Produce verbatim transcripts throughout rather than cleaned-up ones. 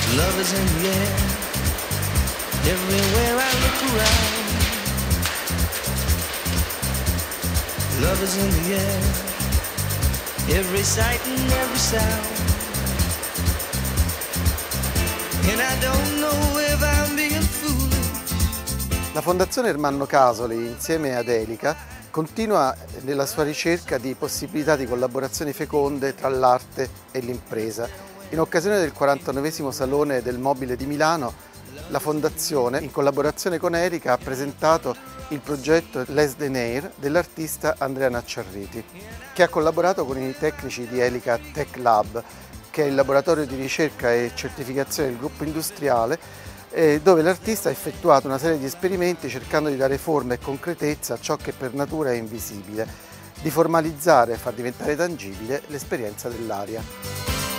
Love is in the air, everywhere I look around. Love is in the air, every sight and every sound. And I don't know if I'm being foolish. La Fondazione Ermanno Casoli, insieme ad Elica, continua nella sua ricerca di possibilità di collaborazioni feconde tra l'arte e l'impresa. In occasione del quarantanovesimo Salone del Mobile di Milano, la Fondazione, in collaborazione con Elica, ha presentato il progetto Les Denair dell'artista Andrea Nacciarriti, che ha collaborato con i tecnici di Elica Tech Lab, che è il laboratorio di ricerca e certificazione del gruppo industriale, dove l'artista ha effettuato una serie di esperimenti cercando di dare forma e concretezza a ciò che per natura è invisibile, di formalizzare e far diventare tangibile l'esperienza dell'aria.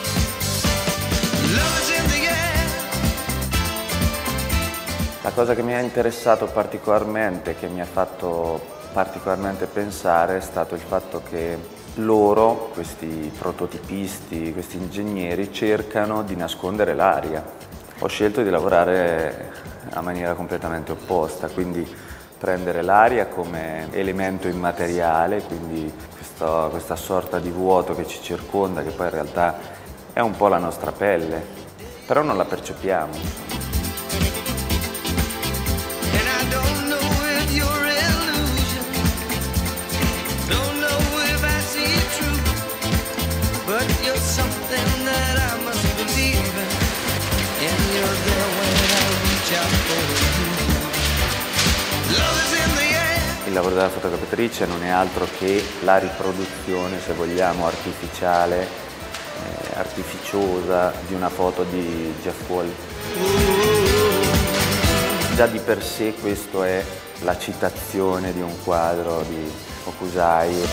La cosa che mi ha interessato particolarmente, che mi ha fatto particolarmente pensare, è stato il fatto che loro, questi prototipisti, questi ingegneri, cercano di nascondere l'aria. Ho scelto di lavorare a maniera completamente opposta, quindi prendere l'aria come elemento immateriale, quindi questo, questa sorta di vuoto che ci circonda, che poi in realtà è un po' la nostra pelle, però non la percepiamo. Il lavoro della fotocopiatrice non è altro che la riproduzione, se vogliamo, artificiale, eh, artificiosa di una foto di Jeff Wall. Già di per sé questo è la citazione di un quadro di Hokusai.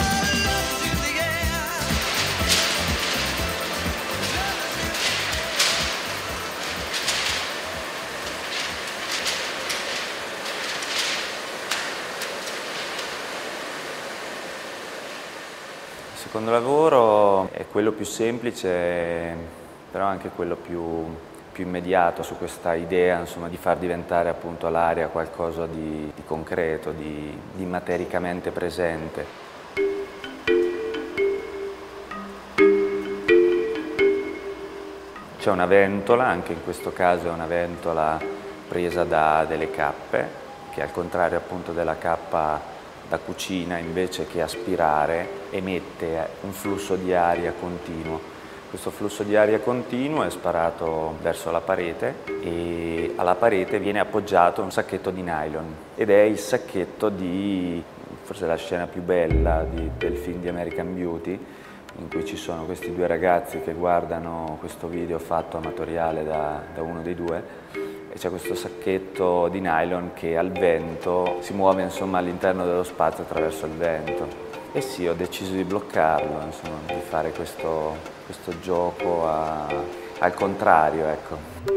Il secondo lavoro è quello più semplice, però anche quello più, più immediato su questa idea, insomma, di far diventare appunto l'aria qualcosa di, di concreto, di, di matericamente presente. C'è una ventola, anche in questo caso è una ventola presa da delle cappe, che al contrario appunto della cappa da cucina, invece che aspirare, emette un flusso di aria continuo. Questo flusso di aria continuo è sparato verso la parete e alla parete viene appoggiato un sacchetto di nylon ed è il sacchetto di, forse la scena più bella di, del film di American Beauty, in cui ci sono questi due ragazzi che guardano questo video fatto amatoriale da, da uno dei due. E c'è questo sacchetto di nylon che al vento si muove, insomma, all'interno dello spazio attraverso il vento. E sì, ho deciso di bloccarlo, insomma, di fare questo, questo gioco a, al contrario, ecco.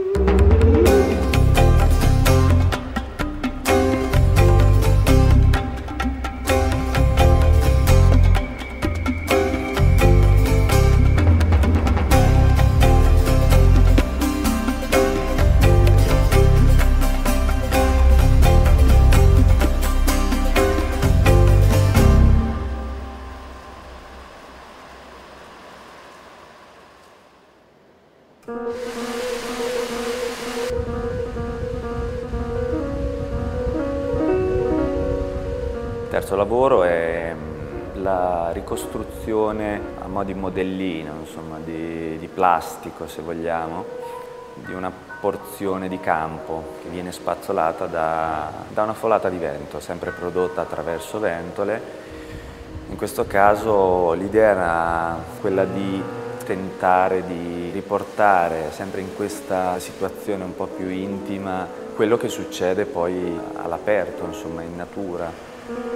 Il terzo lavoro è la ricostruzione a mo' di modellino, insomma, di, di plastico, se vogliamo, di una porzione di campo che viene spazzolata da, da una folata di vento, sempre prodotta attraverso ventole. In questo caso l'idea era quella di tentare di riportare sempre in questa situazione un po' più intima quello che succede poi all'aperto, insomma, in natura.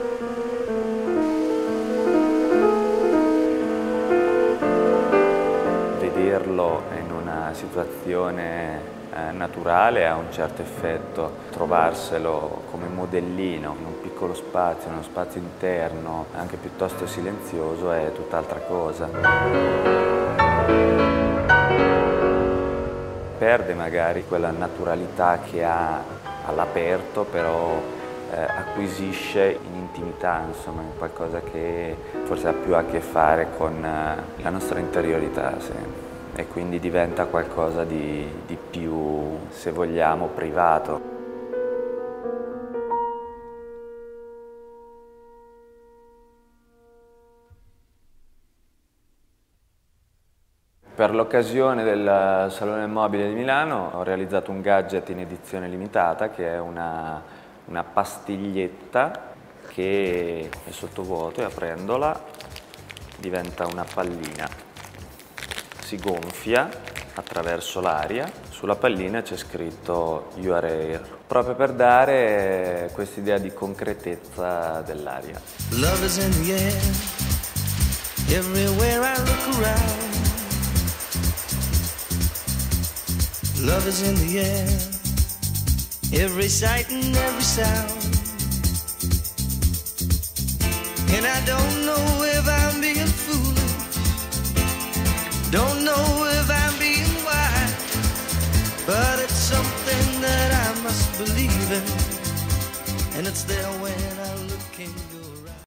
Vederlo in una situazione eh, naturale ha un certo effetto, trovarselo come modellino in un piccolo spazio, in uno spazio interno, anche piuttosto silenzioso, è tutt'altra cosa. perde magari quella naturalità che ha all'aperto, però eh, acquisisce in intimità, insomma, in qualcosa che forse ha più a che fare con eh, la nostra interiorità, sì. E quindi diventa qualcosa di, di più, se vogliamo, privato. Per l'occasione del Salone del Mobile di Milano ho realizzato un gadget in edizione limitata che è una, una pastiglietta che è sottovuoto e aprendola diventa una pallina. Si gonfia attraverso l'aria, sulla pallina c'è scritto You are air, proprio per dare quest'idea di concretezza dell'aria. Love is in the air, everywhere I look around. Love is in the air, every sight and every sound. And I don't know if I'm being foolish, don't know if I'm being wise, but it's something that I must believe in, and it's there when I look in your